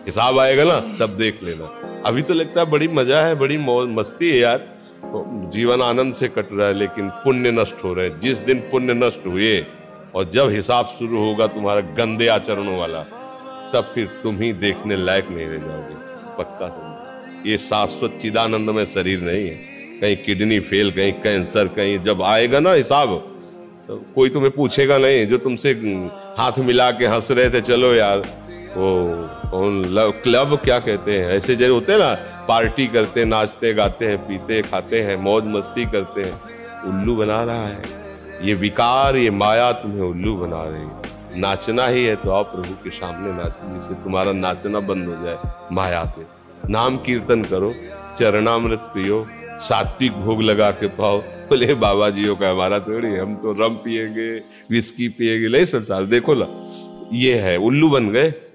हिसाब आएगा ना तब देख लेना। अभी तो लगता है बड़ी मजा है, बड़ी मौज मस्ती है यार, जीवन आनंद से कट रहा है, लेकिन पुण्य नष्ट हो रहे हैं। जिस दिन पुण्य नष्ट हुए और जब हिसाब शुरू होगा तुम्हारा गंदे आचरणों वाला, तब फिर तुम ही देखने लायक नहीं रह जाओगे, पक्का समझो। ये शाश्वत चिदानंदमय शरीर नहीं है, कहीं किडनी फेल, कहीं कैंसर, कहीं जब आएगा ना हिसाब तो कोई तुम्हें पूछेगा नहीं। जो तुमसे हाथ मिला के हंस रहे थे, चलो यार वो कौन क्लब क्या कहते हैं, ऐसे जैसे होते हैं ना, पार्टी करते, नाचते गाते हैं, पीते खाते हैं, मौज मस्ती करते हैं, उल्लू बना रहा है ये विकार, ये माया तुम्हें उल्लू बना रही है। नाचना ही है तो आओ प्रभु के सामने नाचो, जिससे तुम्हारा नाचना बंद हो जाए माया से। नाम कीर्तन करो, चरणामृत पियो, सात्विक भोग लगा के पाओ। बोले बाबा जियों का हमारा थोड़ी, हम तो रम पिएंगे, विस्की पिएंगे, नहीं संसार। देखो ना, ये है उल्लू बन गए।